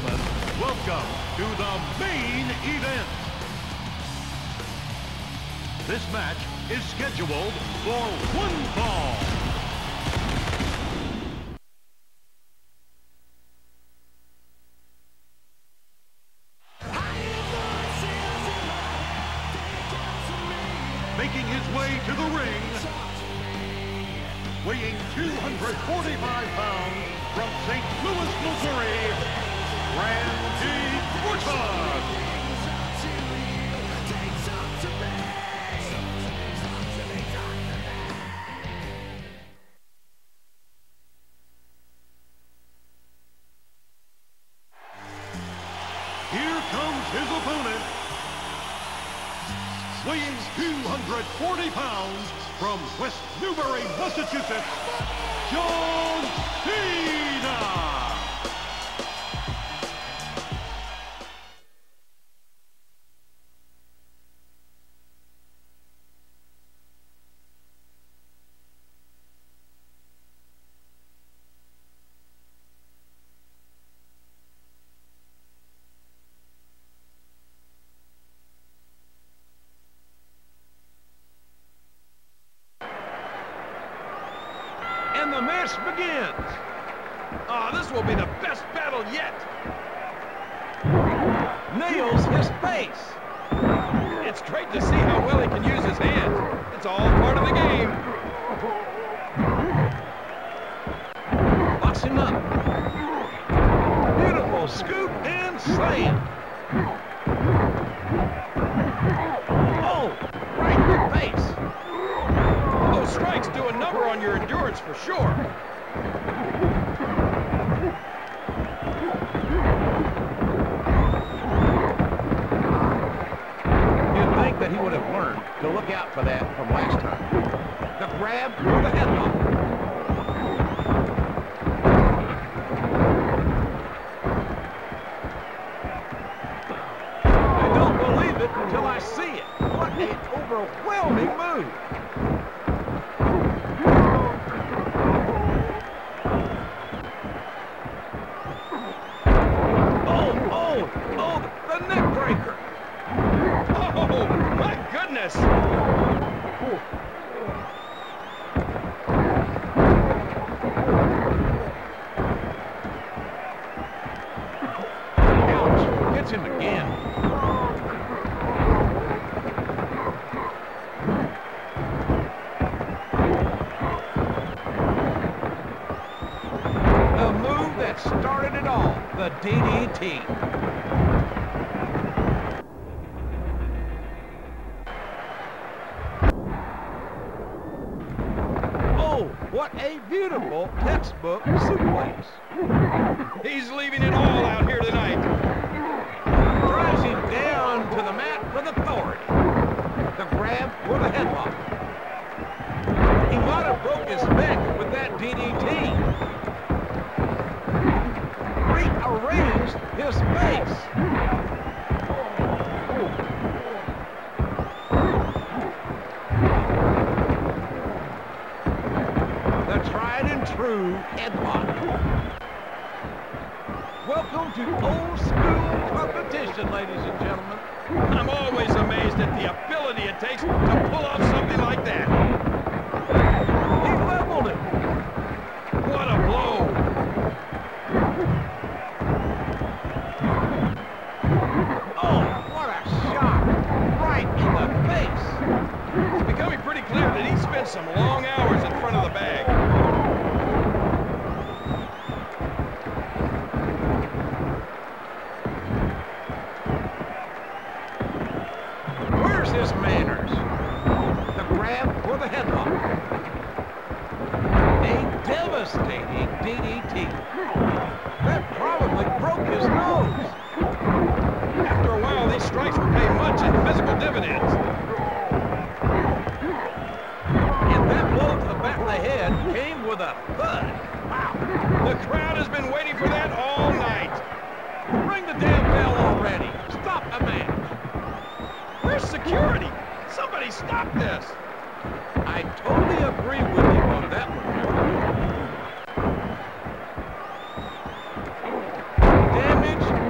gentlemen, welcome to the main event. This match is scheduled for one fall. Making his way to the ring, weighing 245 pounds from St. Louis, Missouri, Randy Orton. Here comes his opponent, weighing 240 pounds from West Newbury, Massachusetts, John Cena. And the match begins. This will be the best battle yet. Nails his face. It's great to see how well he can use his hands. It's all part of the game. Locks him up. Beautiful scoop and slam. Oh, right in the face. Those strikes do a number on your endurance for sure. You'd think that he would have learned to look out for that from last time. The grab for the headlock. I don't believe it until I see it. What an overwhelming move. Oh, the neck breaker. Oh, my goodness. Ouch, gets him again. The move that started it all, the DDT. What a beautiful textbook suplex. He's leaving it all out here tonight. Drives him down to the mat with authority. The grab for the headlock. He might have broke his neck with that DDT. Rearranged his face. True headlock. Welcome to old school competition, ladies and gentlemen. I'm always amazed at the ability it takes to pull off something like that. He leveled it. What a blow. Oh, what a shot. Right in the face. It's becoming pretty clear that he spent some long hours in front of the bag. His manners. The grab for the headlock. A devastating DDT. That probably broke his nose. After a while, these strikes will pay much in physical dividends. And that blow to the back of the head came with a thud. Wow. The crowd has been waiting for that all night. Ring the damn bell already. Stop the match. Where's security? Somebody stop this. I totally agree with you on that one. Damage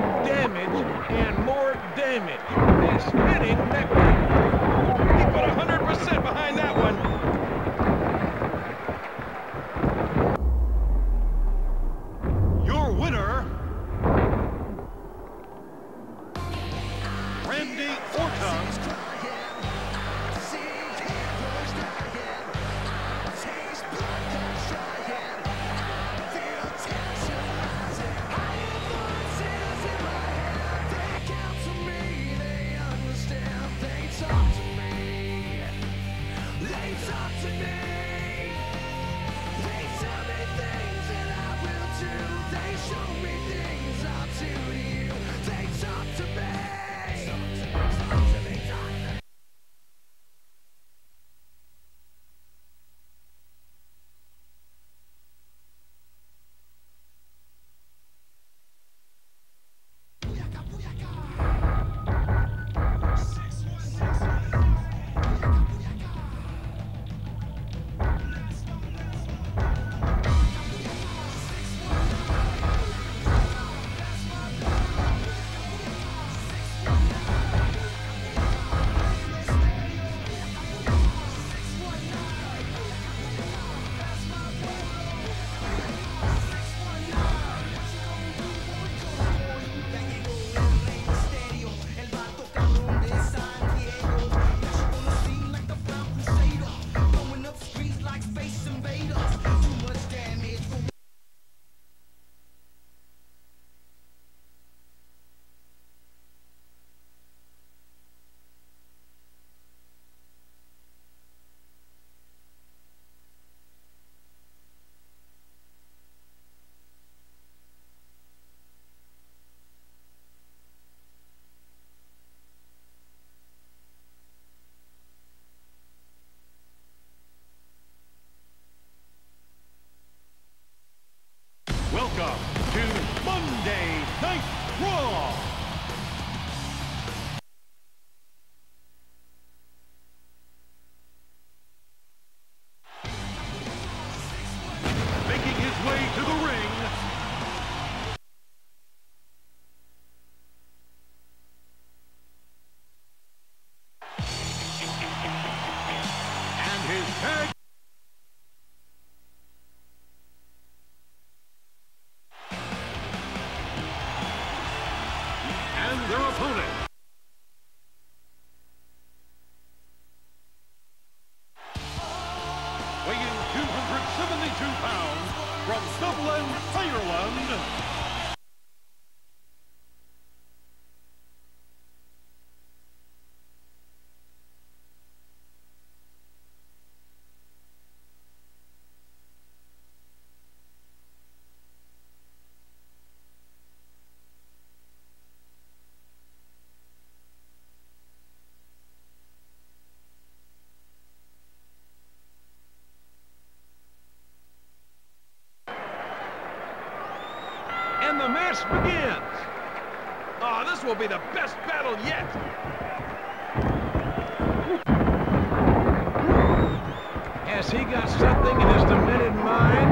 fall. Making his way to the ring, and his tag and their opponent, weighing 272 pounds, from Dublin, Ireland, And the match begins. Oh, this will be the best battle yet. Has he got something in his demented mind?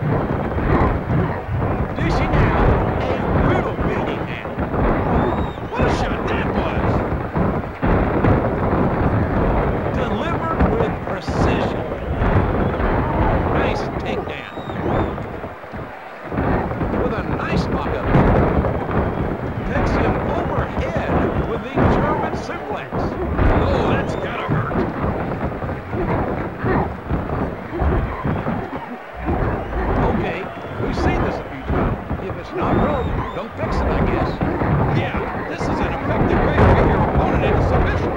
Dishing out a brutal beating now. What a shot that was. Delivered with precision. Nice takedown. With a nice lockup. Takes him overhead with the German suplex. Oh, that's gotta hurt. Okay, we've seen this a few times. If it's not broke, don't fix it, I guess. Yeah, this is an effective way to get your opponent into submission.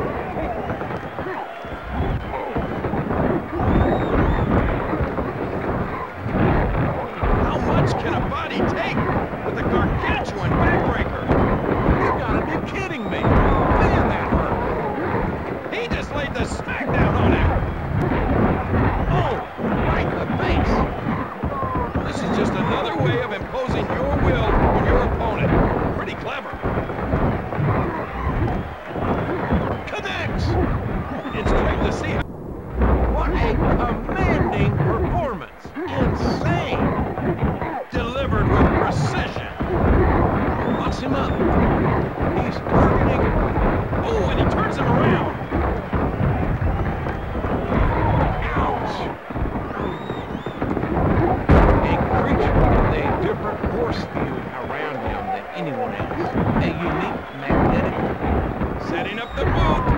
How much can a body take with a gargantuan backbreaker? You've got to be kidding me. Man, that hurt. He just laid the smackdown on him. Oh, right in the face. This is just another way of imposing your will on your opponent. Pretty clever. Connects. It's great to see how. What a commanding performance. Insane. Delivered with precision. Locks him up. He's targeting. Oh, and he turns him around. Ouch. A creature with a different force field around him than anyone else. A unique magnetic. Setting up the boot.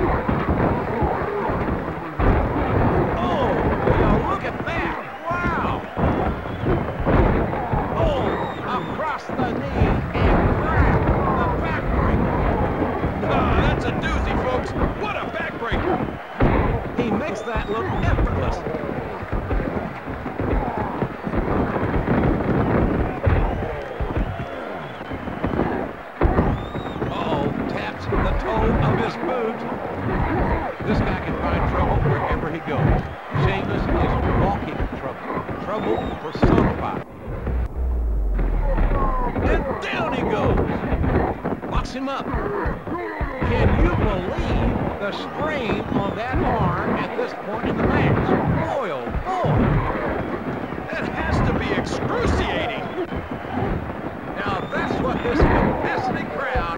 Oh, now look at that. Wow. Oh, across the knee and crack the backbreaker. Ah, that's a doozy, folks. What a backbreaker. He makes that look effortless. Uh-oh, taps the toe of his boot. This guy can find trouble wherever he goes. Sheamus is walking trouble. Trouble personified. And down he goes. Locks him up. Can you believe the strain on that arm at this point in the match? Boy, oh boy. That has to be excruciating. Now that's what this capacity crowd...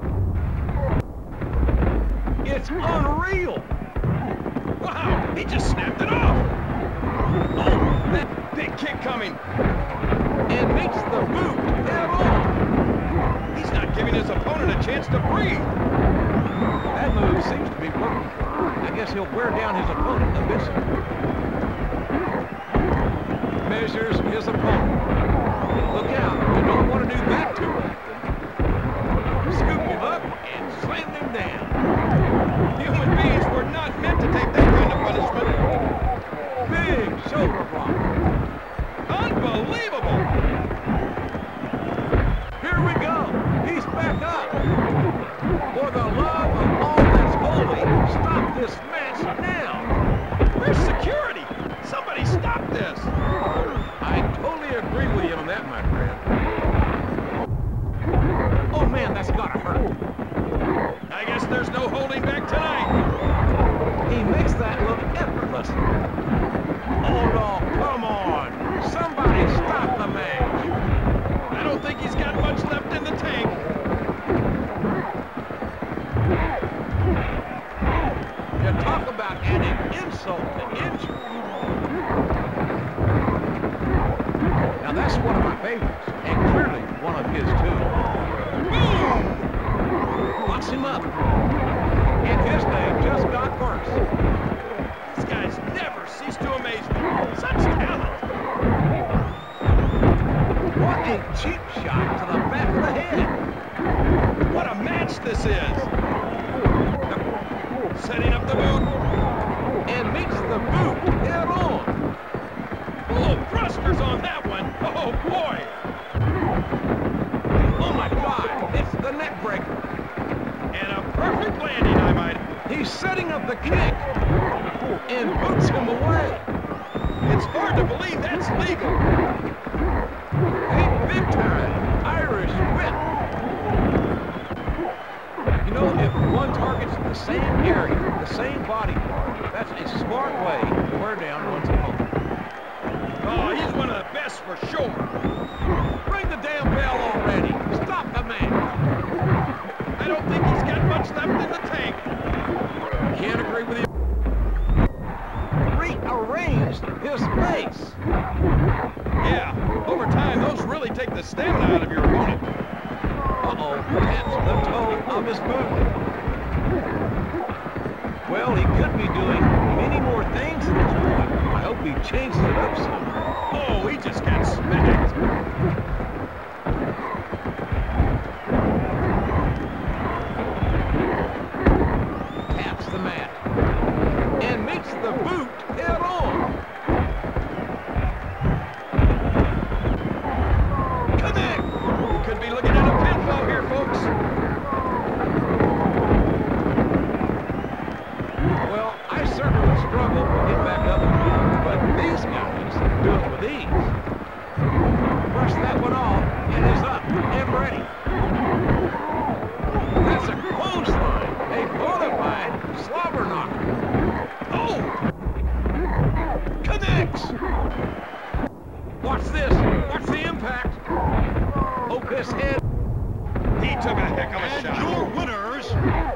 It's unreal. Wow, he just snapped it off. Oh, that big kick coming. And makes the boot head on. He's not giving his opponent a chance to breathe. That move seems to be working. I guess he'll wear down his opponent a bit. Measures his opponent. Look out, you don't want to do that too often. Scoop him up and slam him down. Human beings were not meant to take that kind of punishment. Big shoulder block. Unbelievable. Here we go. He's back up. For the love of all that's holy, stop this match now. Where's security? Somebody stop this. I totally agree with you on that, my friend. up. And his name just got worse. These guys never cease to amaze me. Such talent. What a cheap shot to the back of the head. What a match this is. Setting up the boot. And meets the boot head on. Full thrusters on that one. Oh, boy. Oh, my God. It's the neck breaker. And a perfect landing, I might. He's setting up the kick. And boots him away. It's hard to believe that's legal. A big-time Irish whip. You know, if one targets the same area, the same body part, that's a smart way to wear down one's opponent. Oh, he's one of the best for sure. Ring the damn bell already. Stop the man. I don't think he's got much left in the tank. Can't agree with you. Rearranged his face. Yeah, over time, those really take the stamina out of your opponent. Uh-oh, that's the toe of his boot. Well, he could be doing many more things at this point. I hope he changes it up soon. Oh, he just got smacked. Taps the mat. And makes the boot head on. Connect! We could be looking at a pinfall here, folks. Well, I certainly would struggle to get back up and move, but these guys do it with ease. Brush that one off, and is up and ready. That's a clothesline, a bona fide slobber knocker. Oh! Connects! Watch this. Watch the impact. Hope this head. He took a heck of a shot. And your winners,